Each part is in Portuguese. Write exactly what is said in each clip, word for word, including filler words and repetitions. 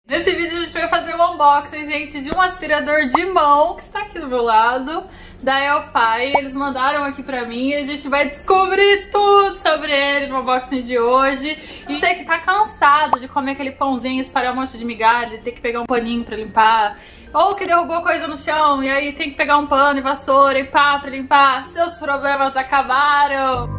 Nesse vídeo a gente vai fazer um unboxing, gente, de um aspirador de mão que está aqui do meu lado, da Elfy. Eles mandaram aqui pra mim e a gente vai descobrir tudo sobre ele no unboxing de hoje. E você que tá cansado de comer aquele pãozinho, espalhar um monte de migalha, ter que pegar um paninho pra limpar, ou que derrubou coisa no chão e aí tem que pegar um pano e vassoura e pá pra limpar, seus problemas acabaram!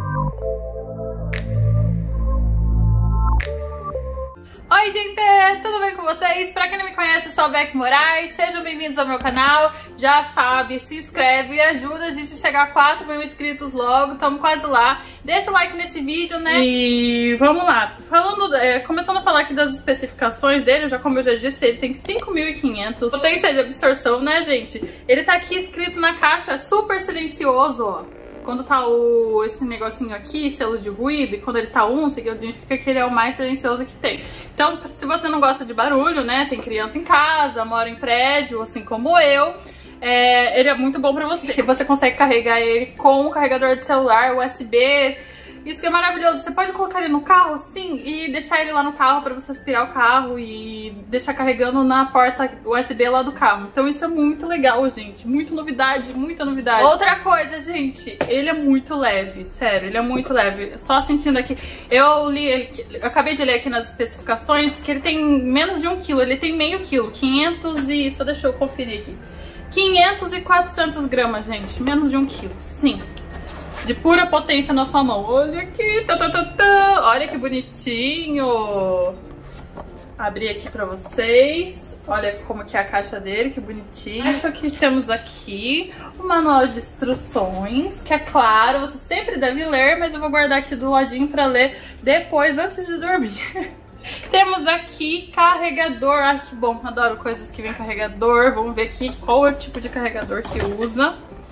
Oi gente, tudo bem com vocês? Pra quem não me conhece, eu sou a Beck Moraes, sejam bem-vindos ao meu canal. Já sabe, se inscreve e ajuda a gente a chegar a quatro mil inscritos logo, estamos quase lá. Deixa o like nesse vídeo, né? E vamos lá, falando, é, começando a falar aqui das especificações dele, já como eu já disse, ele tem cinco mil e quinhentos potência de absorção, né gente? Ele tá aqui escrito na caixa, é super silencioso, ó. Quando tá o, esse negocinho aqui, selo de ruído, e quando ele tá um, significa que ele é o mais silencioso que tem. Então, se você não gosta de barulho, né, tem criança em casa, mora em prédio, assim como eu, é, ele é muito bom pra você. Você consegue carregar ele com um carregador de celular, U S B. Isso que é maravilhoso, você pode colocar ele no carro, sim, e deixar ele lá no carro pra você aspirar o carro e deixar carregando na porta U S B lá do carro. Então isso é muito legal, gente, muita novidade, muita novidade. Outra coisa, gente, ele é muito leve, sério, ele é muito leve. Só sentindo aqui, eu li, eu acabei de ler aqui nas especificações que ele tem menos de um quilo, ele tem meio quilo, quinhentos e, só deixa eu conferir aqui, quinhentos e quatrocentas gramas, gente, menos de um quilo, sim. De pura potência na sua mão. Olha aqui, tá, tá, tá, tá. Olha que bonitinho. Abri aqui pra vocês. Olha como que é a caixa dele, que bonitinho. Acho que temos aqui o manual de instruções, que é claro, você sempre deve ler, mas eu vou guardar aqui do ladinho pra ler depois, antes de dormir. Temos aqui carregador. Ai, que bom, adoro coisas que vem carregador. Vamos ver aqui qual é o tipo de carregador que usa.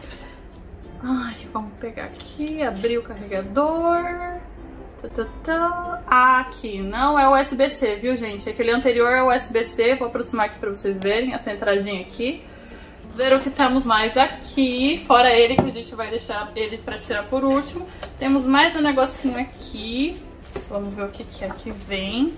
Ai, vamos pegar aqui, abrir o carregador. Tá, tá, tá. Ah, aqui, não é U S B C, viu, gente? Aquele anterior é U S B C, vou aproximar aqui pra vocês verem essa entradinha aqui. Ver o que temos mais aqui, fora ele, que a gente vai deixar ele pra tirar por último. Temos mais um negocinho aqui. Vamos ver o que que é que vem.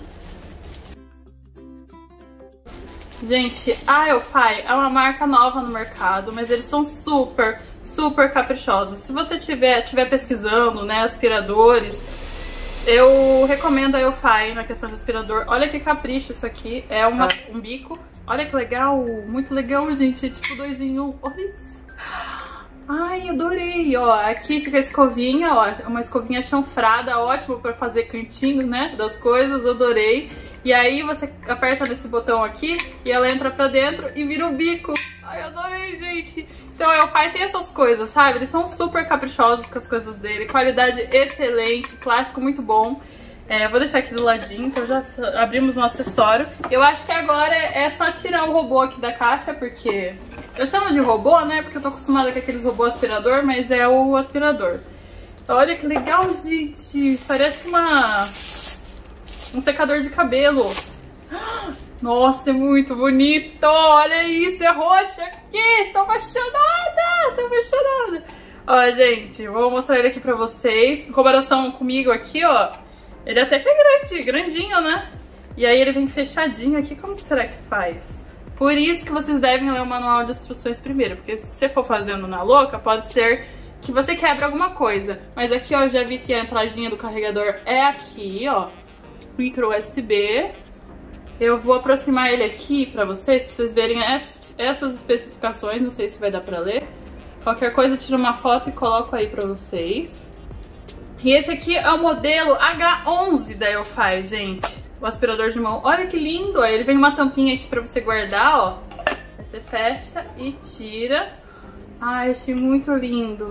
Gente, a Elfy é uma marca nova no mercado, mas eles são super... super caprichosos. Se você estiver tiver pesquisando, né, aspiradores, eu recomendo a Elfy na questão de aspirador. Olha que capricho isso aqui, é uma, um bico. Olha que legal, muito legal, gente, é tipo dois em um. Olha isso. Ai, adorei, ó, aqui fica a escovinha, ó, uma escovinha chanfrada, ótimo pra fazer cantinho, né, das coisas, adorei. E aí você aperta nesse botão aqui e ela entra pra dentro e vira o bico. Ai, adorei, gente. Então, a Elfy tem essas coisas, sabe? Eles são super caprichosos com as coisas dele. Qualidade excelente, plástico muito bom. É, vou deixar aqui do ladinho, então já abrimos um acessório. Eu acho que agora é só tirar o robô aqui da caixa, porque... eu chamo de robô, né? Porque eu tô acostumada com aqueles robôs aspirador, mas é o aspirador. Olha que legal, gente! Parece uma... um secador de cabelo. Nossa, é muito bonito! Olha isso, é roxo aqui! Tô apaixonada! Tô apaixonada! Ó, gente, vou mostrar ele aqui pra vocês. Em comparação comigo aqui, ó, ele até que é grande, grandinho, né? E aí ele vem fechadinho aqui, como será que faz? Por isso que vocês devem ler o manual de instruções primeiro, porque se você for fazendo na louca, pode ser que você quebre alguma coisa. Mas aqui, ó, já vi que a entradinha do carregador é aqui, ó, micro U S B. Eu vou aproximar ele aqui pra vocês, pra vocês verem essas especificações, não sei se vai dar pra ler. Qualquer coisa eu tiro uma foto e coloco aí pra vocês. E esse aqui é o modelo H onze da Elfy, gente. O aspirador de mão. Olha que lindo, ó. Ele vem uma tampinha aqui pra você guardar, ó. Aí você fecha e tira. Ai, achei muito lindo.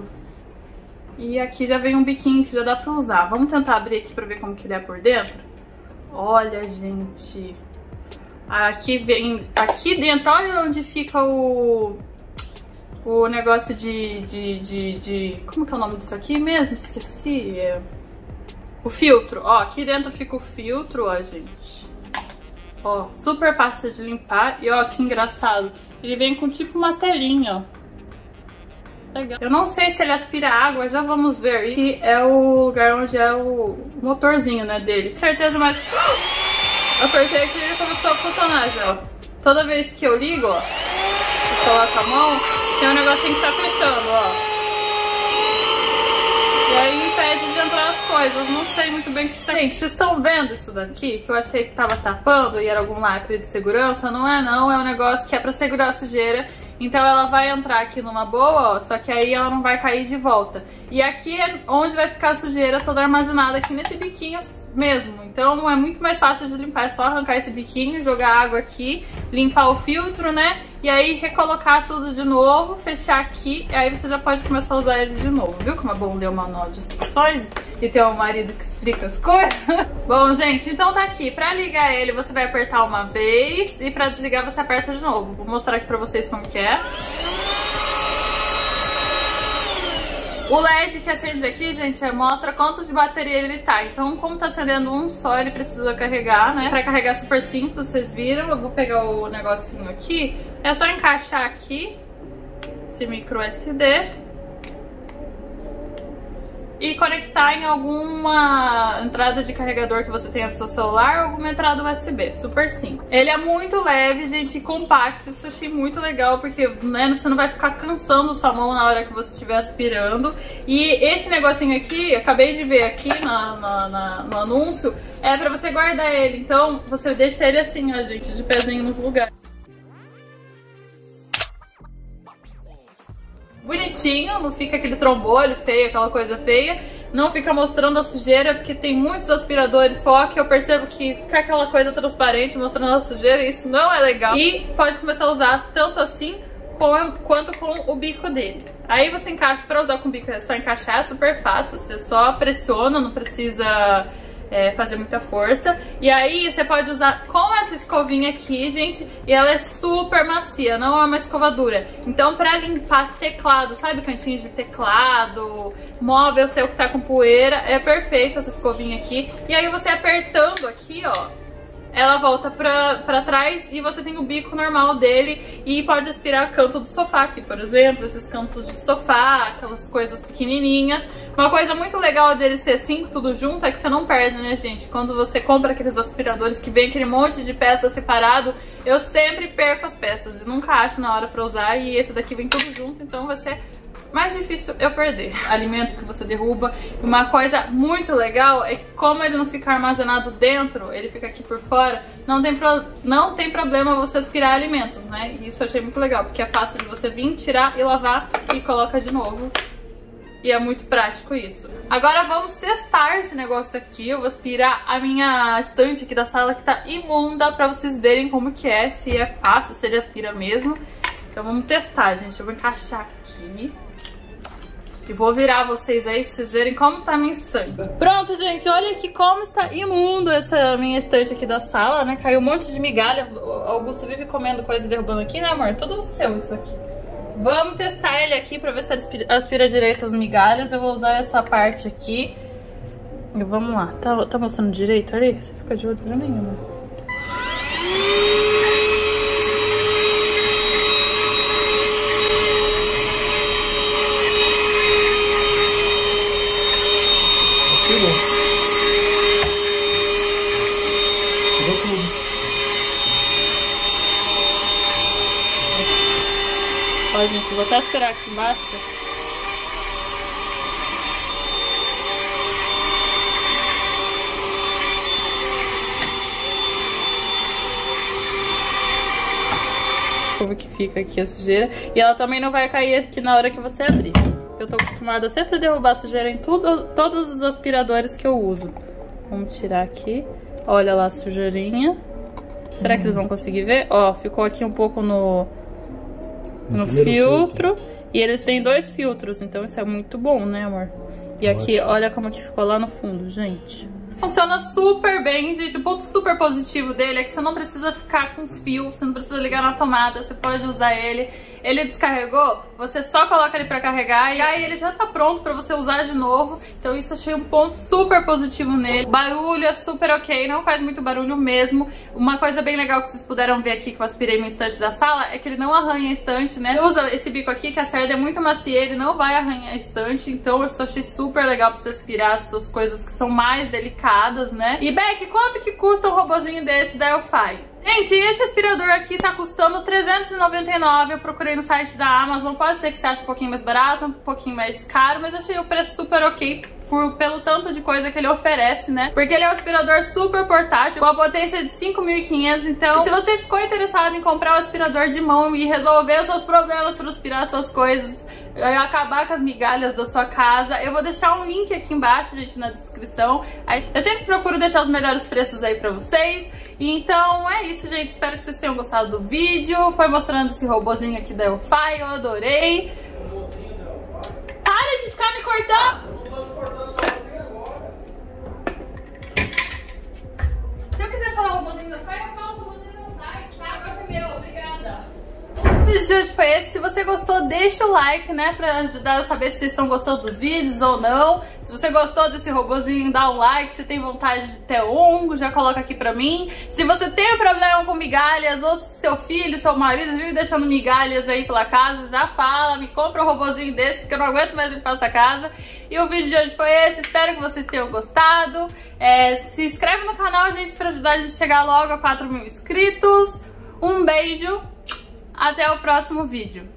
E aqui já vem um biquinho que já dá pra usar. Vamos tentar abrir aqui pra ver como que ele é por dentro. Olha, gente... Aqui vem, aqui dentro, olha onde fica o, o negócio de, de, de, de, como que é o nome disso aqui mesmo? Esqueci. É, o filtro, ó, aqui dentro fica o filtro, ó, gente. Ó, super fácil de limpar e ó, que engraçado. Ele vem com tipo uma telinha, ó. Legal. Eu não sei se ele aspira água, já vamos ver. Aqui é o lugar onde é o motorzinho, né, dele. Com certeza, mas... apertei aqui e ele começou começou a funcionar já. Toda vez que eu ligo, ó, eu coloco a mão, tem um negocinho que tá fechando, ó. E aí impede de entrar as coisas. Não sei muito bem o que tá. Gente, vocês estão vendo isso daqui? Que eu achei que tava tapando e era algum lacre de segurança. Não é não, é um negócio que é pra segurar a sujeira. Então ela vai entrar aqui numa boa, ó, só que aí ela não vai cair de volta. E aqui é onde vai ficar a sujeira toda armazenada, aqui nesse biquinho mesmo. Então é muito mais fácil de limpar, é só arrancar esse biquinho, jogar água aqui, limpar o filtro, né? E aí recolocar tudo de novo, fechar aqui, e aí você já pode começar a usar ele de novo. Viu como é bom ler o manual de instruções e ter um marido que explica as coisas? Bom, gente, então tá aqui. Pra ligar ele, você vai apertar uma vez e pra desligar você aperta de novo. Vou mostrar aqui pra vocês como que é. O L E D que acende aqui, gente, mostra quanto de bateria ele tá. Então, como tá acendendo um só, ele precisa carregar, né? Pra carregar é super simples, vocês viram. Eu vou pegar o negocinho aqui. É só encaixar aqui esse micro S D e conectar em alguma entrada de carregador que você tenha do seu celular ou alguma entrada U S B, super simples. Ele é muito leve, gente, compacto, isso eu achei muito legal, porque né, você não vai ficar cansando sua mão na hora que você estiver aspirando. E esse negocinho aqui, eu acabei de ver aqui na, na, na, no anúncio, é pra você guardar ele, então você deixa ele assim, ó, gente, de pezinho nos lugares. Bonitinho, não fica aquele trombolho feio, aquela coisa feia. Não fica mostrando a sujeira, porque tem muitos aspiradores só que eu percebo que fica aquela coisa transparente mostrando a sujeira e isso não é legal. E pode começar a usar tanto assim com, quanto com o bico dele. Aí você encaixa, para usar com o bico é só encaixar, é super fácil, você só pressiona, não precisa... É, fazer muita força. E aí você pode usar com essa escovinha aqui, gente, e ela é super macia, não é uma escova dura. Então pra limpar teclado, sabe, cantinho de teclado, móvel seu que tá com poeira, é perfeito essa escovinha aqui. E aí você apertando aqui, ó, ela volta pra, pra trás e você tem o bico normal dele e pode aspirar canto do sofá aqui, por exemplo, esses cantos de sofá, aquelas coisas pequenininhas. Uma coisa muito legal dele ser assim, tudo junto, é que você não perde, né, gente? Quando você compra aqueles aspiradores que vem aquele monte de peças separado, eu sempre perco as peças e nunca acho na hora pra usar, e esse daqui vem tudo junto, então vai ser mais difícil eu perder. Alimento que você derruba. Uma coisa muito legal é que como ele não fica armazenado dentro, ele fica aqui por fora, não tem, pro... não tem problema você aspirar alimentos, né? E isso eu achei muito legal, porque é fácil de você vir, tirar e lavar e coloca de novo. E é muito prático isso. Agora vamos testar esse negócio aqui. Eu vou aspirar a minha estante aqui da sala que tá imunda, pra vocês verem como que é, se é fácil, se ele aspira mesmo. Então vamos testar, gente. Eu vou encaixar aqui e vou virar vocês aí pra vocês verem como tá a minha estante. Pronto, gente, olha aqui como está imundo essa minha estante aqui da sala, né? Caiu um monte de migalha. O Augusto vive comendo coisa e derrubando aqui, né, amor? Tudo seu isso aqui. Vamos testar ele aqui pra ver se aspira, aspira direito as migalhas. Eu vou usar essa parte aqui. E vamos lá. Tá, tá mostrando direito ali? Você fica de olho pra mim, amor. Ó, gente, vou até esperar aqui embaixo. Como que fica aqui a sujeira. E ela também não vai cair aqui na hora que você abrir. Eu tô acostumada a sempre derrubar sujeira em tudo, todos os aspiradores que eu uso. Vamos tirar aqui. Olha lá a sujeirinha. Será que eles vão conseguir ver? Ó, ficou aqui um pouco no... no filtro, filtro, e eles têm dois filtros, então isso é muito bom, né, amor? E aqui, ótimo. Olha como que ficou lá no fundo, gente. Funciona super bem, gente. O ponto super positivo dele é que você não precisa ficar com fio, você não precisa ligar na tomada, você pode usar ele. Ele descarregou, você só coloca ele pra carregar e aí ele já tá pronto pra você usar de novo. Então isso eu achei um ponto super positivo nele. O barulho é super ok, não faz muito barulho mesmo. Uma coisa bem legal que vocês puderam ver aqui que eu aspirei minha estante da sala é que ele não arranha a estante, né? Usa esse bico aqui que a cerda é muito macia, ele não vai arranhar a estante. Então eu só achei super legal pra você aspirar as suas coisas que são mais delicadas. marcadas, né? E Beck, quanto que custa um robozinho desse da Elfy? Gente, esse aspirador aqui tá custando trezentos e noventa e nove reais, eu procurei no site da Amazon, pode ser que você ache um pouquinho mais barato, um pouquinho mais caro, mas eu achei o preço super ok por, pelo tanto de coisa que ele oferece, né? Porque ele é um aspirador super portátil, com a potência de cinco mil e quinhentos, então se você ficou interessado em comprar um aspirador de mão e resolver os seus problemas para aspirar suas coisas, acabar com as migalhas da sua casa, eu vou deixar um link aqui embaixo, gente, na descrição. Eu sempre procuro deixar os melhores preços aí pra vocês. Então é isso, gente, espero que vocês tenham gostado do vídeo. Foi mostrando esse robozinho aqui da Elfy, eu adorei. Para de ficar me cortando! Se eu quiser falar robozinho da Elfy, eu falo robozinho da Elfy, tá? Agora é meu, obrigada. O vídeo de hoje foi esse. Se você gostou, deixa o like, né, pra ajudar eu a saber se vocês estão gostando dos vídeos ou não. Se você gostou desse robozinho, dá um like. Se tem vontade de ter um, já coloca aqui pra mim. Se você tem problema com migalhas, ou se seu filho, seu marido vive deixando migalhas aí pela casa, já fala, me compra um robozinho desse, porque eu não aguento mais limpar essa casa. E o vídeo de hoje foi esse. Espero que vocês tenham gostado. É, se inscreve no canal, gente, pra ajudar a gente a chegar logo a quatro mil inscritos. Um beijo. Até o próximo vídeo.